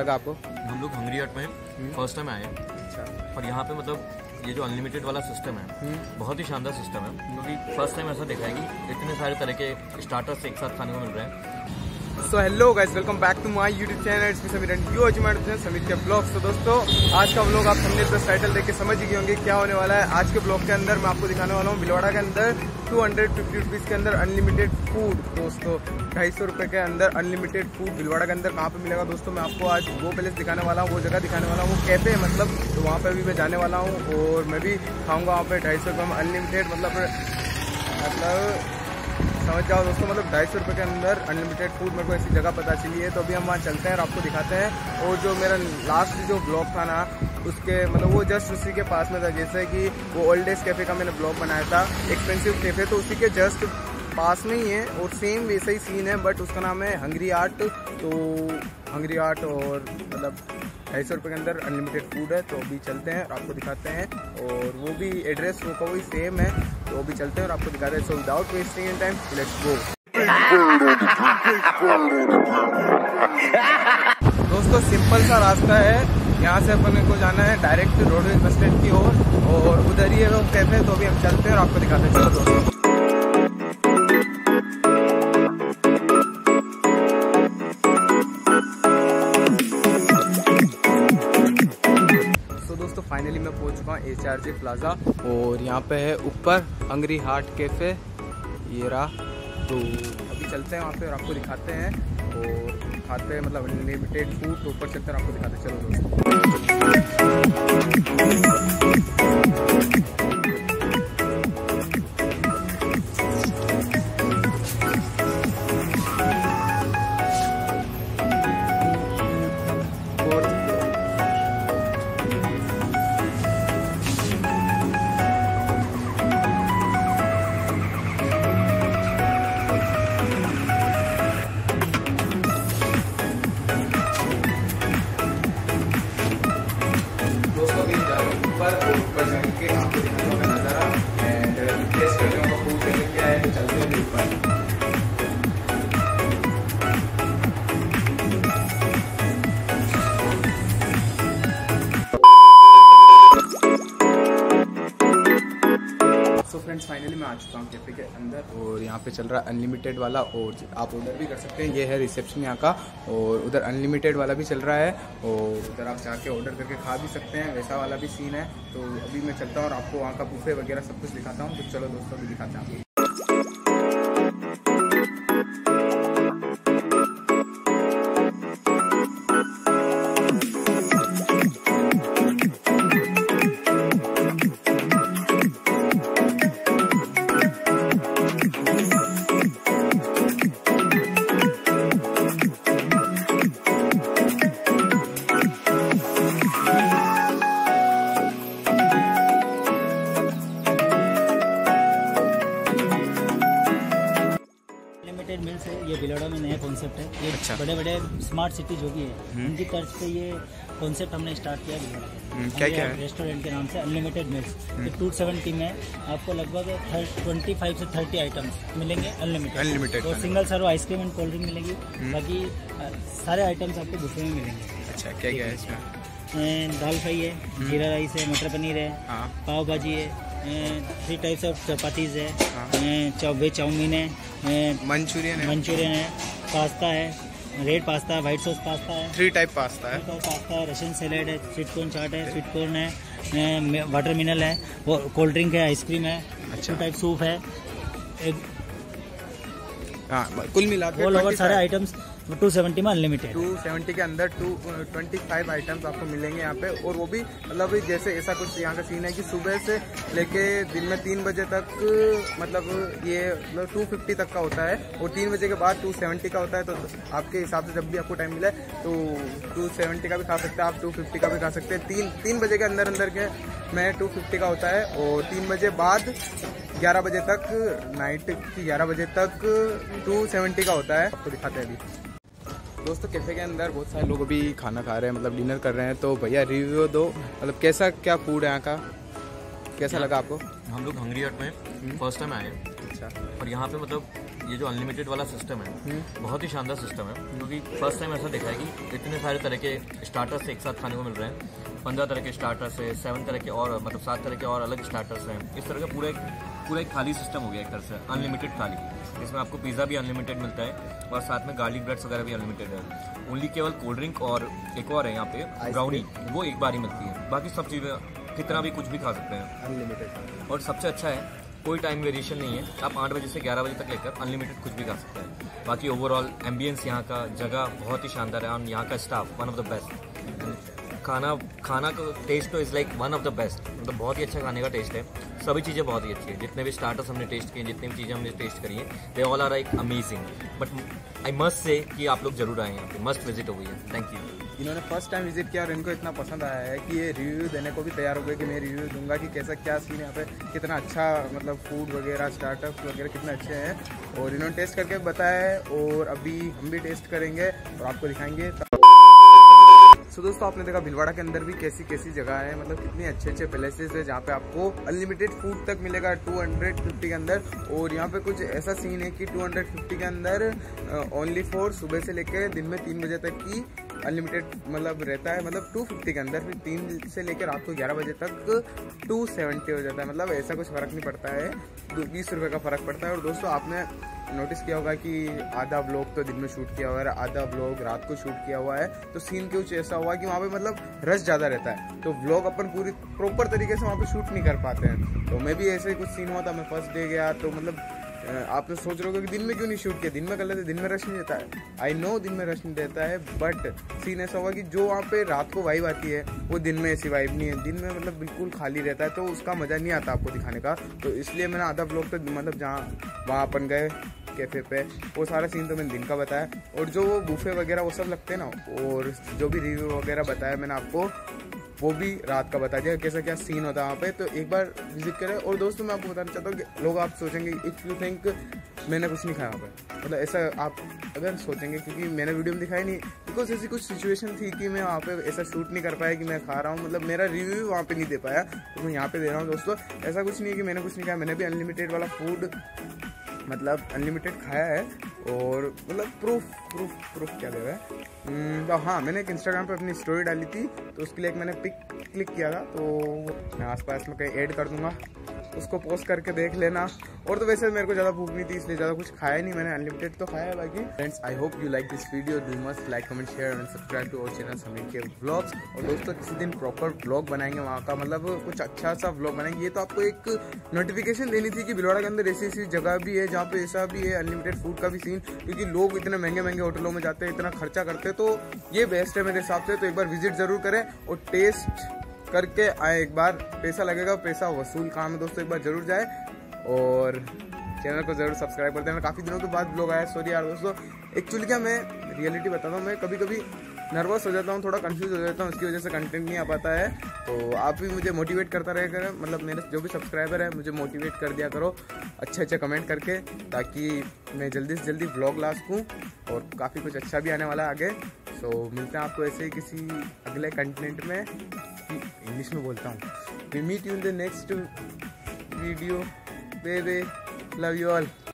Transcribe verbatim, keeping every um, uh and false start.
लगा आपको? हम लोग हंगरी हट में फर्स्ट टाइम आए। अच्छा। और यहाँ पे मतलब ये जो अनलिमिटेड वाला सिस्टम है बहुत ही शानदार सिस्टम है, क्योंकि फर्स्ट टाइम ऐसा देखा है कि इतने सारे तरह के स्टार्टर्स एक साथ खाने को मिल रहे हैं। So hello guys, welcome back to my YouTube channel. It's me Sameer and you are watching Sameer के ब्लॉग्स। तो दोस्तों, आज का व्लॉग आप थंबनेल पे टाइटल देख के समझ ही गए होंगे क्या होने वाला है। आज के ब्लॉग के अंदर मैं आपको दिखाने वाला हूँ भीलवाड़ा के अंदर टू हंड्रेड फिफ्टी रुपीज़ के अंदर अनलिमिटेड फूड। दोस्तों, ढाई सौ रुपये के अंदर अनलिमिटेड फूड भीलवाड़ा के अंदर कहाँ पे मिलेगा दोस्तों, मैं आपको आज वो प्लेस दिखाने वाला हूँ, वो जगह दिखाने वाला हूँ, वो कैफे है मतलब। तो वहाँ पर भी मैं जाने वाला हूँ और मैं भी खाऊँगा वहाँ पे ढाई सौ रुपये में अनलिमिटेड। मतलब मतलब समझ जाओ दोस्तों, मतलब ढाई सौ रुपये के अंदर अनलिमिटेड फूड मेरे को ऐसी जगह पता चली है। तो अभी हम वहाँ चलते हैं और आपको दिखाते हैं। और जो मेरा लास्ट जो ब्लॉग था ना, उसके मतलब वो जस्ट उसी के पास में था। जैसे कि वो ओल्ड एज कैफ़े का मैंने ब्लॉग बनाया था, एक्सपेंसिव कैफ़े, तो उसी के जस्ट पास में ही है और सेम वैसा ही सीन है, बट उसका नाम है हंगरी आर्ट। तो हंगरी आर्ट और मतलब ढाई सौ रुपये के अंदर अनलिमिटेड फूड है। तो अभी चलते हैं और आपको दिखाते हैं, और वो भी एड्रेस वो का वही सेम है। तो अभी चलते हैं और आपको दिखाते हैं। So without wasting any time, let's go. दोस्तों, सिंपल सा रास्ता है, यहाँ से अपन को जाना है डायरेक्ट रोडवेज बस स्टैंड की ओर, और, और उधर ही है वो कैफे। तो अभी हम चलते हैं और आपको दिखाते हैं। चलो दोस्तों। फाइनली मैं पहुंच चुका हूँ एच आर जी प्लाजा, और यहाँ पे है ऊपर हंगरी हार्ट कैफे, ये रहा। तो अभी चलते हैं वहाँ पे और आपको दिखाते हैं, और खाते हैं मतलब अनलिमिटेड फूड। तो ऊपर चलते हैं और आपको दिखाते हैं। चलो फ्रेंड्स, फाइनली मैं आ चुका हूँ कैफे के अंदर, और यहाँ पे चल रहा है अनलिमिटेड वाला, और आप ऑर्डर भी कर सकते हैं। ये है रिसेप्शन यहाँ का, और उधर अनलिमिटेड वाला भी चल रहा है, और उधर आप जाके ऑर्डर करके खा भी सकते हैं, वैसा वाला भी सीन है। तो अभी मैं चलता हूँ और आपको वहाँ का बुफे वगैरह सब कुछ दिखाता हूँ। तो चलो दोस्तों, अभी दिखाते हैं। मिल्स है, ये भीलवाड़ा में नया कॉन्सेप्ट है। ये अच्छा। बड़े बड़े स्मार्ट सिटी जो भी है उनकी तर्ज पे ये कॉन्सेप्ट हमने स्टार्ट किया भीलवाड़ा। क्या क्या है? रेस्टोरेंट के नाम से अनलिमिटेड मिल्स। ये टू सेवेंटी में आपको लगभग ट्वेंटी फाइव से थर्टी आइटम्स मिलेंगे अनलिमिटेड अनलिमिटेड और single serve ice cream and cold drink मिलेगी। बाकी सारे आइटम्स आपको बुफे में मिलेंगे। अच्छा, क्या क्या है इसमें? दाल फ्राई है, जीरा राइस है, मटर पनीर है, पाव भाजी है, थ्री टाइप्स ऑफ चपातीज है, वेज चाउमीन है, मंचूरियन है मंचूरियन है पास्ता है, red pasta, white sauce pasta है, थ्री टाइप पास्ता है पास्ता है, रशियन सैलेड है, स्वीट कॉर्न चाट है, स्वीट कॉर्न है, वाटर मिनरल है, कोल्ड ड्रिंक है, आइसक्रीम है, टू टाइप सूप है। एक कुल मिला के ऑल ओवर सारे आइटम्स टू सेवेंटी में अनलिमिटेड। टू सेवेंटी के अंदर टू ट्वेंटी फाइव आइटम्स आपको मिलेंगे यहाँ पे। और वो भी मतलब जैसे ऐसा कुछ यहाँ का सीन है कि सुबह से लेके दिन में तीन बजे तक मतलब ये मतलब टू फिफ्टी तक का होता है, और तीन बजे के बाद टू सेवेंटी का होता है। तो आपके हिसाब से जब भी आपको टाइम मिले तो टू सेवेंटी का भी खा सकते हैं आप, टू फिफ्टी का भी खा सकते हैं। तीन तीन बजे के अंदर अंदर के में टू फिफ्टी का होता है, और तीन बजे बाद ग्यारह बजे तक, नाइट की ग्यारह बजे तक टू सेवेंटी का होता है। आपको दिखाते हैं अभी। दोस्तों, कैफे के अंदर बहुत सारे लोग अभी खाना खा रहे हैं, मतलब डिनर कर रहे हैं। तो भैया रिव्यू दो, मतलब कैसा क्या फूड है यहाँ का, कैसा लगा आपको? हम लोग हंगरी हट में फर्स्ट टाइम आए। अच्छा। और यहाँ पे मतलब ये जो अनलिमिटेड वाला सिस्टम है बहुत ही शानदार सिस्टम है, क्योंकि फर्स्ट टाइम ऐसा देखा है कि इतने सारे तरह के स्टार्टर्स एक साथ खाने को मिल रहे हैं। पंद्रह तरह के स्टार्टर्स है, सेवन तरह के और मतलब सात तरह के और अलग स्टार्टर्स हैं। इस तरह का पूरा एक पूरा एक थाली सिस्टम हो गया एक तरह से, अनलिमिटेड थाली। इसमें आपको पिज़्ज़ा भी अनलिमिटेड मिलता है और साथ में गार्लिक ब्रेड्स वगैरह भी अनलिमिटेड है। ओनली केवल कोल्ड ड्रिंक और एक और है यहाँ पे ब्राउनी, वो एक बार ही मिलती है। बाकी सब चीज़ें कितना भी कुछ भी खा सकते हैं अनलिमिटेड। और सबसे अच्छा है कोई टाइम वेरिएशन नहीं है, आप आठ बजे से ग्यारह बजे तक लेकर अनलिमिटेड कुछ भी खा सकते हैं। बाकी ओवरऑल एम्बियंस यहाँ का, जगह बहुत ही शानदार है और यहाँ का staff one of the best. खाना खाना का टेस्ट तो is like one of the best, मतलब बहुत ही अच्छा खाने का टेस्ट है। सभी चीज़ें बहुत ही अच्छी है, जितने भी स्टार्टर्स हमने टेस्ट किए, जितनी भी चीज़ें हमने टेस्ट करी हैं, they all are like amazing. But I must say कि आप लोग जरूर आए यहाँ पे, मस्ट विजिट हो गई है। Thank you. इन्होंने फर्स्ट टाइम विजिट किया और इनको इतना पसंद आया है कि ये रिव्यू देने को भी तैयार हो गए कि मैं रिव्यू दूंगा कि कैसा क्या सीन है यहाँ पे, कितना अच्छा मतलब फूड वगैरह स्टार्टअप वगैरह कितने अच्छे हैं। और इन्होंने टेस्ट करके बताया है और अभी हम भी टेस्ट करेंगे और आपको दिखाएंगे। तो दोस्तों आपने देखा भीलवाड़ा के अंदर भी कैसी कैसी जगह है, मतलब कितनी अच्छे अच्छे प्लेसेस है जहाँ पे आपको अनलिमिटेड फूड तक मिलेगा टू फिफ्टी के अंदर। और यहाँ पे कुछ ऐसा सीन है कि टू फिफ्टी के अंदर ओनली फॉर सुबह से लेकर दिन में तीन बजे तक की अनलिमिटेड मतलब रहता है, मतलब टू फिफ्टी के अंदर। फिर तीन से लेकर रात को ग्यारह बजे तक टू सेवेंटी हो जाता है, मतलब ऐसा कुछ फ़र्क नहीं पड़ता है, बीस रुपये का फ़र्क पड़ता है। और दोस्तों आपने नोटिस किया होगा कि आधा व्लॉग तो दिन में शूट किया हुआ है, आधा व्लॉग रात को शूट किया हुआ है। तो सीन कुछ ऐसा हुआ कि वहाँ पे मतलब रश ज़्यादा रहता है, तो व्लॉग अपन पूरी प्रॉपर तरीके से वहाँ पे शूट नहीं कर पाते हैं। तो मैं भी ऐसे ही कुछ सीन हुआ था, मैं फर्स्ट डे गया तो मतलब आप तो सोच रहे हो कि दिन में क्यों नहीं शूट किया, दिन में कर लेते, दिन में रश नहीं रहता है। आई नो दिन में रश नहीं रहता है, बट सीन ऐसा हुआ कि जो वहाँ पे रात को वाइब आती है वो दिन में ऐसी वाइब नहीं है। दिन में मतलब बिल्कुल खाली रहता है, तो उसका मज़ा नहीं आता आपको दिखाने का। तो इसलिए मैंने आधा ब्लॉग तो मतलब जहाँ वहाँ अपन गए कैफे पे, वो सारा सीन तो मैंने दिन का बताया। और जो वो बूफे वगैरह वो सब लगते हैं ना, और जो भी रिव्यू वगैरह बताया मैंने आपको, वो भी रात का बता दिया कैसा क्या सीन होता है वहाँ पे। तो एक बार विजिट करें। और दोस्तों मैं आपको बताना चाहता हूँ कि लोग आप सोचेंगे इफ़ यू थिंक मैंने कुछ नहीं खाया वहाँ पे, मतलब ऐसा आप अगर सोचेंगे, क्योंकि मैंने वीडियो में दिखाई नहीं, बिकॉज ऐसी कुछ सिचुएशन थी कि मैं वहाँ पे ऐसा शूट नहीं कर पाया कि मैं खा रहा हूँ, मतलब मेरा रिव्यू वहाँ पे नहीं दे पाया, तो मैं यहाँ पे दे रहा हूँ। दोस्तों ऐसा कुछ नहीं है कि मैंने कुछ नहीं खाया, मैंने भी अनलिमिटेड वाला फूड मतलब अनलिमिटेड खाया है। और मतलब प्रूफ प्रूफ प्रूफ क्या दे रहा है, तो हाँ मैंने एक इंस्टाग्राम पे अपनी स्टोरी डाली थी, तो उसके लिए एक मैंने पिक क्लिक किया था, तो मैं आसपास में कहीं ऐड कर दूंगा, उसको पोस्ट करके देख लेना। और तो वैसे मेरे को ज़्यादा भूख नहीं थी, इसलिए ज़्यादा कुछ खाया नहीं मैंने, अनलिमिटेड तो खाया है। बाकी friends I hope you like this video, do must like comment share and subscribe to our channel Sameer के व्लॉग्स। और दोस्तों किसी दिन प्रॉपर व्लॉग बनाएंगे वहाँ का, मतलब कुछ अच्छा सा व्लॉग बनाएंगे। ये तो आपको एक नोटिफिकेशन देनी थी कि भीलवाड़ा के अंदर ऐसी ऐसी जगह भी है जहाँ पे ऐसा भी है अनलिमिटेड फूड का भी सीन, क्योंकि लोग इतने महंगे महंगे होटलों में जाते हैं, इतना खर्चा करते हैं, तो ये बेस्ट है मेरे हिसाब से। तो एक बार विजिट जरूर करें और टेस्ट करके आए एक बार, पैसा लगेगा, पैसा वसूल काम है दोस्तों, एक बार जरूर जाए। और चैनल को जरूर सब्सक्राइब कर देना। काफ़ी दिनों के बाद ब्लॉग आया, सॉरी यार दोस्तों। एक्चुअली क्या मैं रियलिटी बताता हूँ, मैं कभी कभी नर्वस हो जाता हूँ, थोड़ा कंफ्यूज हो जाता हूँ, उसकी वजह से कंटेंट नहीं आ पाता है। तो आप भी मुझे मोटिवेट करता रहे करें, मतलब मेरे जो भी सब्सक्राइबर है मुझे मोटिवेट कर दिया करो अच्छे अच्छे कमेंट करके, ताकि मैं जल्दी से जल्दी व्लॉग ला सकूँ। और काफ़ी कुछ अच्छा भी आने वाला है आगे। सो मिलते हैं आपको ऐसे ही किसी अगले कंटेंट में, इंग्लिश में बोलता हूँ। We meet you in the next video, bye bye, love you all.